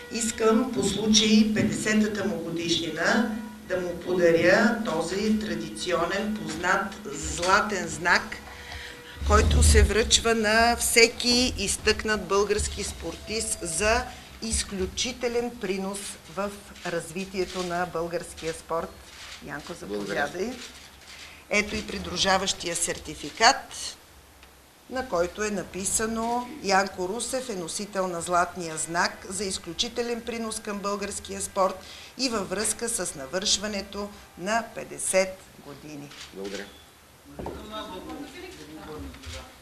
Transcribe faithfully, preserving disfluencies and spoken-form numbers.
искам по случай петдесетата му годишнина да му подаря този традиционен, познат златен знак, който се връчва на всеки изтъкнат български спортист за изключителен принос в развитието на българския спорт. Янко, заповядай. Ето и придружаващия сертификат, на който е написано: Янко Русев е носител на златния знак за изключителен принос към българския спорт и във връзка с навършването на петдесет години. Благодаря.